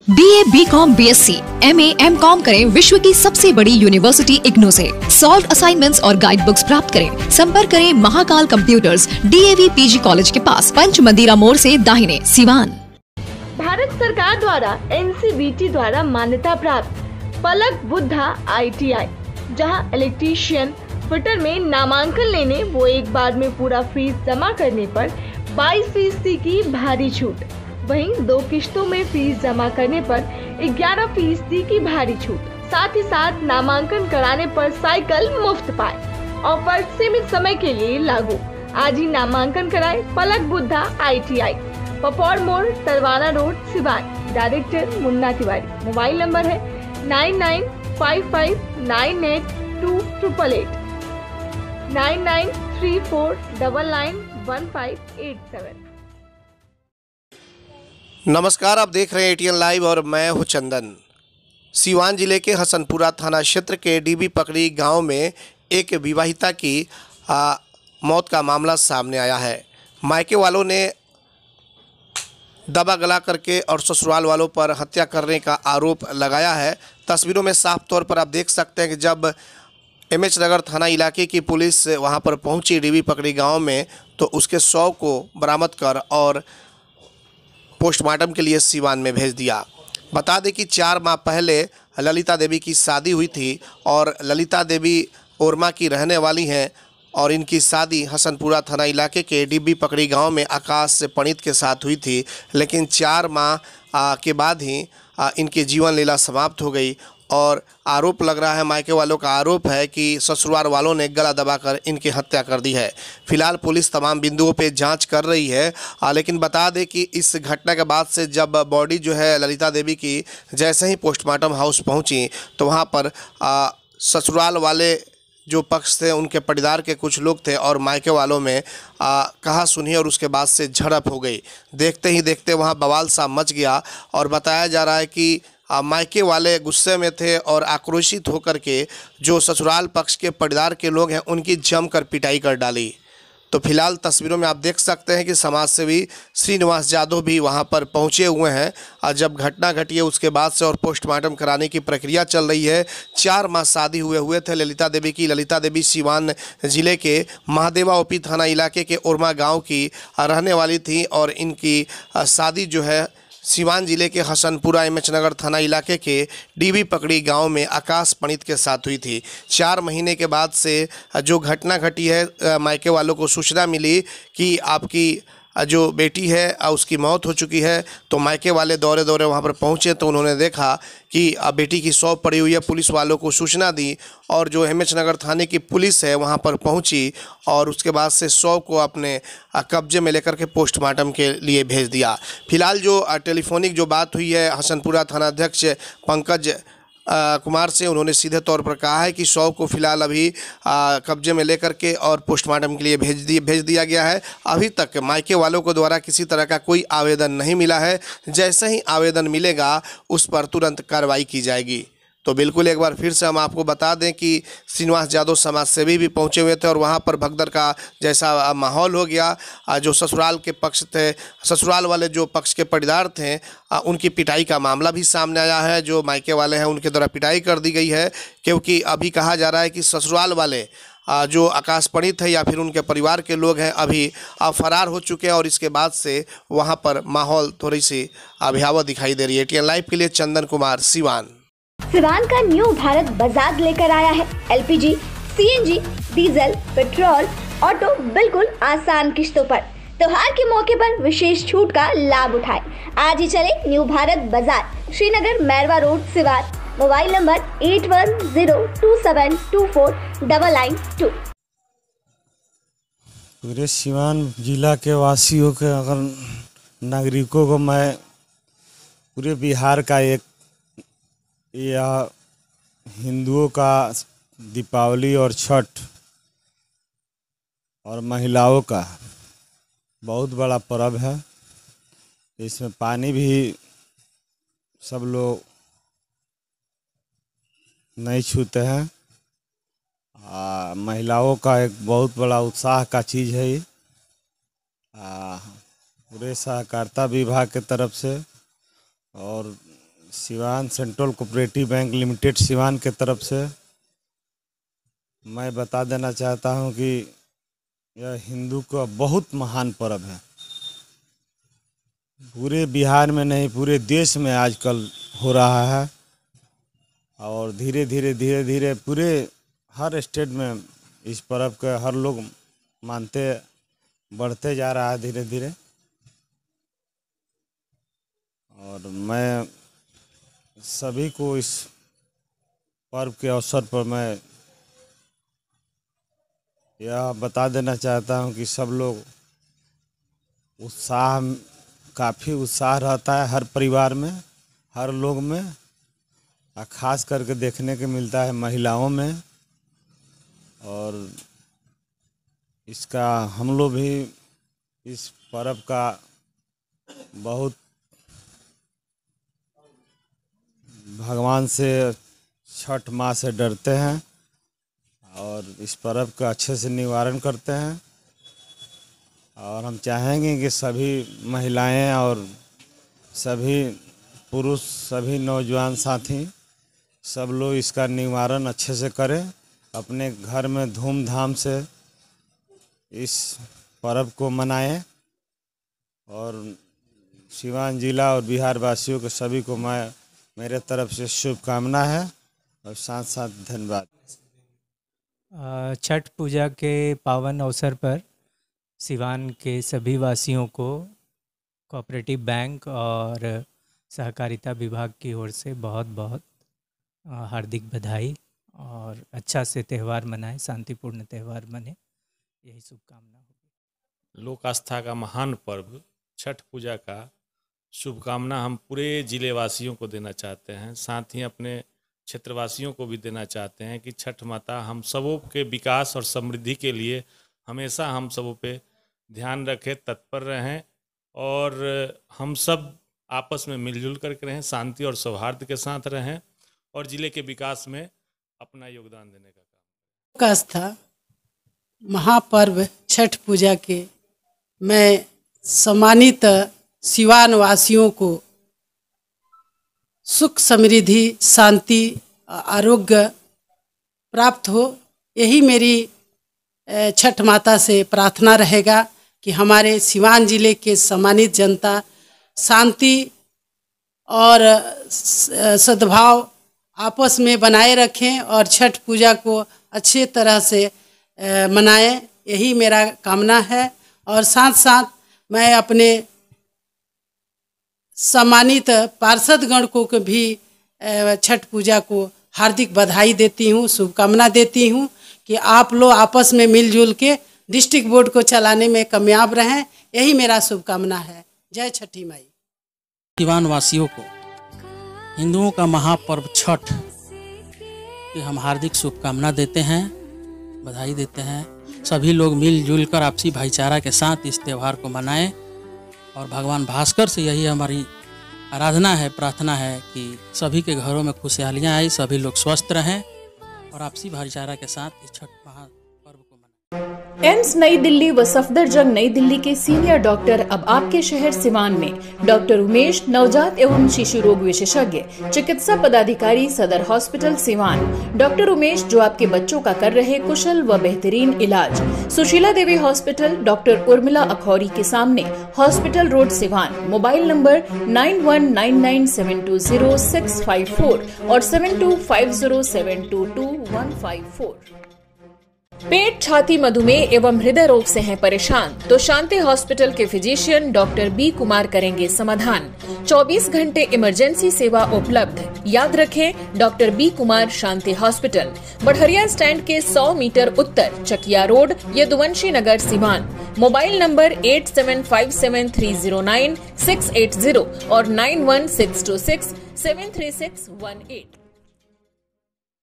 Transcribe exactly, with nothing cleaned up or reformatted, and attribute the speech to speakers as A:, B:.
A: BA, BCom, BSc, MA, MCom करें विश्व की सबसे बड़ी यूनिवर्सिटी इग्नू से। सॉल्व असाइनमेंट्स और गाइड बुक्स प्राप्त करें। संपर्क करें Mahakal computers, DAV PG college के पास, पंच मंदिरा मोड़ से दाहिने, सिवान।
B: भारत सरकार द्वारा एनसीवीटी द्वारा मान्यता प्राप्त पलक बुद्धा आईटीआई, जहां इलेक्ट्रीशियन फिटर में नामांकन लेने वो एक बार में पूरा फीस जमा करने पर बाईस फीसदी की भारी छूट, वहीं दो किश्तों में फीस जमा करने पर ग्यारह फीसदी की भारी छूट, साथ ही साथ नामांकन कराने पर साइकिल मुफ्त पाए। ऑफर सीमित समय के लिए लागू। आज ही नामांकन कराए पलक बुद्धा आईटीआई, पपौर मोड़, Tarwana road, Siwan. Director Munna Tiwari. Mobile number है nine nine five five nine eight two triple eight, nine nine three four double nine one five eight seven.
C: नमस्कार, आप देख रहे हैं एटीएन लाइव और मैं हूं चंदन। सीवान जिले के हसनपुरा थाना क्षेत्र के डीबी पकड़ी गांव में एक विवाहिता की आ, मौत का मामला सामने आया है। मायके वालों ने दबा गला करके और ससुराल वालों पर हत्या करने का आरोप लगाया है। तस्वीरों में साफ तौर पर आप देख सकते हैं कि जब एमएच नगर थाना इलाके की पुलिस वहां पर पहुंची डीबी पकड़ी गांव में, तो उसके शव को बरामद कर और पोस्टमार्टम के लिए सिवान में भेज दिया। बता दें कि चार माह पहले ललिता देवी की शादी हुई थी और ललिता देवी ओरमा की रहने वाली हैं और इनकी शादी हसनपुरा थाना इलाके के डीबी पकड़ी गांव में आकाश से पंडित के साथ हुई थी। लेकिन चार माह के बाद ही आ, इनकी जीवन लीला समाप्त हो गई और आरोप लग रहा है, मायके वालों का आरोप है कि ससुराल वालों ने गला दबाकर इनकी हत्या कर दी है। फिलहाल पुलिस तमाम बिंदुओं पे जांच कर रही है। आ, लेकिन बता दें कि इस घटना के बाद से जब बॉडी जो है ललिता देवी की जैसे ही पोस्टमार्टम हाउस पहुंची, तो वहां पर आ, ससुराल वाले जो पक्ष थे उनके परिवार के कुछ लोग थे और मायके वालों में आ, कहा सुनी और उसके बाद से झड़प हो गई। देखते ही देखते वहां बवाल सा मच गया और बताया जा रहा है कि मायके वाले गुस्से में थे और आक्रोशित होकर के जो ससुराल पक्ष के परिवार के लोग हैं उनकी जमकर पिटाई कर डाली। तो फिलहाल तस्वीरों में आप देख सकते हैं कि समाजसेवी श्रीनिवास यादव भी वहां पर पहुंचे हुए हैं और जब घटना घटी है उसके बाद से और पोस्टमार्टम कराने की प्रक्रिया चल रही है। चार माह शादी हुए हुए थे ललिता देवी की। ललिता देवी सिवान जिले के महादेवा ओपी थाना इलाके के ओरमा गाँव की रहने वाली थी और इनकी शादी जो है सिवान जिले के हसनपुरा एमएच नगर थाना इलाके के डीबी पकड़ी गांव में आकाश पंडित के साथ हुई थी। चार महीने के बाद से जो घटना घटी है, मायके वालों को सूचना मिली कि आपकी जो बेटी है उसकी मौत हो चुकी है। तो मायके वाले दौरे दौरे वहां पर पहुंचे तो उन्होंने देखा कि बेटी की शव पड़ी हुई है। पुलिस वालों को सूचना दी और जो एमएच नगर थाने की पुलिस है वहां पर पहुंची और उसके बाद से शव को अपने कब्जे में लेकर के पोस्टमार्टम के लिए भेज दिया। फिलहाल जो टेलीफोनिक जो बात हुई है हसनपुरा थानाध्यक्ष पंकज आ, कुमार से, उन्होंने सीधे तौर पर कहा है कि शव को फिलहाल अभी आ, कब्जे में लेकर के और पोस्टमार्टम के लिए भेज दिए भेज दिया गया है। अभी तक मायके वालों को द्वारा किसी तरह का कोई आवेदन नहीं मिला है। जैसे ही आवेदन मिलेगा उस पर तुरंत कार्रवाई की जाएगी। तो बिल्कुल एक बार फिर से हम आपको बता दें कि श्रीनिवास यादव समाज सेवी भी पहुंचे हुए थे और वहां पर भगदड़ का जैसा माहौल हो गया। जो ससुराल के पक्ष थे, ससुराल वाले जो पक्ष के परिवार थे, उनकी पिटाई का मामला भी सामने आया है। जो मायके वाले हैं उनके द्वारा पिटाई कर दी गई है, क्योंकि अभी कहा जा रहा है कि ससुराल वाले जो आकाश पंडित है या फिर उनके परिवार के लोग हैं अभी फरार हो चुके हैं और इसके बाद से वहाँ पर माहौल थोड़ी सी भयावह दिखाई दे रही है। एटीएन लाइव के लिए चंदन कुमार, सिवान।
D: सिवान का न्यू भारत बाजार लेकर आया है LPG, CNG, diesel, petrol, auto बिल्कुल आसान किश्तों पर। त्योहार के मौके पर विशेष छूट का लाभ उठाएं। आज ही चले new Bharat Bazar, Srinagar, Mairwa road, Siwan. Mobile number eight one zero two seven two four double nine two.
E: पूरे सिवान जिला के वासियों के अगर नागरिकों को मैं पूरे बिहार का एक यह हिंदुओं का दीपावली और छठ और महिलाओं का बहुत बड़ा पर्व है। इसमें पानी भी सब लोग नहीं छूते हैं। आ, महिलाओं का एक बहुत बड़ा उत्साह का चीज़ है ये। पूरे सहकारिता विभाग के तरफ से और Siwan central cooperative bank limited Siwan के तरफ से मैं बता देना चाहता हूं कि यह हिंदू का बहुत महान पर्व है। पूरे बिहार में नहीं, पूरे देश में आजकल हो रहा है और धीरे धीरे धीरे धीरे पूरे हर स्टेट में इस पर्व के हर लोग मानते बढ़ते जा रहा है धीरे धीरे। और मैं सभी को इस पर्व के अवसर पर मैं यह बता देना चाहता हूं कि सब लोग उत्साह, काफ़ी उत्साह रहता है हर परिवार में, हर लोग में, और ख़ास करके देखने को मिलता है महिलाओं में। और इसका हम लोग भी इस पर्व का बहुत भगवान से, छठ माँ से डरते हैं और इस पर्व का अच्छे से निवारण करते हैं। और हम चाहेंगे कि सभी महिलाएं और सभी पुरुष, सभी नौजवान साथी सब लोग इसका निवारण अच्छे से करें, अपने घर में धूमधाम से इस पर्व को मनाएं। और सिवान जिला और बिहार वासियों के सभी को मैं मेरे तरफ से शुभकामना है और साथ साथ धन्यवाद।
F: छठ पूजा के पावन अवसर पर सिवान के सभी वासियों को कोऑपरेटिव बैंक और सहकारिता विभाग की ओर से बहुत बहुत हार्दिक बधाई और अच्छा से त्यौहार मनाएं, शांतिपूर्ण त्यौहार मने, यही शुभकामना होगी।
G: लोक आस्था का महान पर्व छठ पूजा का शुभकामना हम पूरे जिले वासियों को देना चाहते हैं, साथ ही अपने क्षेत्रवासियों को भी देना चाहते हैं कि छठ माता हम सबों के विकास और समृद्धि के लिए हमेशा हम सबों पे ध्यान रखें, तत्पर रहें और हम सब आपस में मिलजुल करके रहें, शांति और सौहार्द के साथ रहें और जिले के विकास में अपना योगदान देने का काम।
H: लोक आस्था महापर्व छठ पूजा के मैं सम्मानित सिवान वासियों को सुख, समृद्धि, शांति, आरोग्य प्राप्त हो, यही मेरी छठ माता से प्रार्थना रहेगा कि हमारे सिवान जिले के सम्मानित जनता शांति और सद्भाव आपस में बनाए रखें और छठ पूजा को अच्छे तरह से मनाएं, यही मेरा कामना है। और साथ साथ मैं अपने सम्मानित पार्षदगण को भी छठ पूजा को हार्दिक बधाई देती हूँ, शुभकामना देती हूँ कि आप लोग आपस में मिलजुल के डिस्ट्रिक्ट बोर्ड को चलाने में कामयाब रहें, यही मेरा शुभकामना है। जय छठी माई।
I: सिवान वासियों को हिंदुओं का महापर्व छठ की हम हार्दिक शुभकामना देते हैं, बधाई देते हैं। सभी लोग मिलजुल कर आपसी भाईचारा के साथ इस त्यौहार को मनाएं और भगवान भास्कर से यही हमारी आराधना है, प्रार्थना है कि सभी के घरों में खुशहालियाँ आए, सभी लोग स्वस्थ रहें और आपसी भाईचारा के साथ इस छठ महापर्व को मनाएं।
J: एम्स नई दिल्ली व सफदरजंग नई दिल्ली के सीनियर डॉक्टर अब आपके शहर सिवान में। डॉक्टर उमेश, नवजात एवं शिशु रोग विशेषज्ञ, चिकित्सा पदाधिकारी, सदर हॉस्पिटल सिवान। डॉक्टर उमेश जो आपके बच्चों का कर रहे कुशल व बेहतरीन इलाज। सुशीला देवी हॉस्पिटल, डॉक्टर उर्मिला अखौरी के सामने, hospital road Siwan. Mobile number nine one nine nine seven two zero six five four और seven two five zero seven two two one five four. पेट, छाती, मधुमेह एवं हृदय रोग से हैं परेशान तो शांति हॉस्पिटल के फिजिशियन डॉक्टर बी कुमार करेंगे समाधान। चौबीस घंटे इमरजेंसी सेवा उपलब्ध। याद रखें, doctor B Kumar, Shanti hospital, Barharia stand के सौ मीटर उत्तर, Chakia road, Yaduvanshi Nagar, Siwan. Mobile number eight seven five seven three zero nine six eight zero और nine one six two six seven three six one eight.